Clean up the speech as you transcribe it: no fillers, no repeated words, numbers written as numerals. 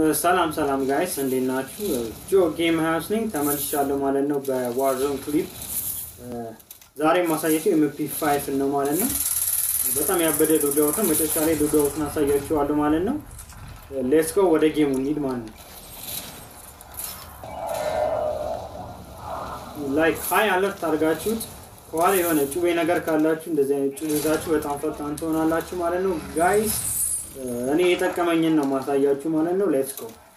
ሰላም ሰላም ጋይስ እንዴት ናችሁ? ጆ ጌም ሃውስ ነኝ ተመልሻለሁ ማለት ነው በዋርዞን ክሊፕ ዛሬ ማሳየቱ MP5 ነው ማለት ነው። በጣም ያበደ ሉዳውት ነው። መጨረሻ ላይ ሉዳውትን አሳያችኋለሁ ማለት ነው። ሌትስ ጎ ወደ ጌሙ እንሂድ ማለት ነው። ላይክ ሃይ አለርት አድርጋችሁት ከኋላ የሆነ ጩቤ ነገር ካላችሁ እንደዚህ አይነት ጩቤ ይዛችሁ በጣም ፈጣን ትሆናላችሁ ማለት ነው ጋይስ። እኔ የተጠቀመኝን ነው ማሳያችሁ ማለት ነው። ሌትስ ጎ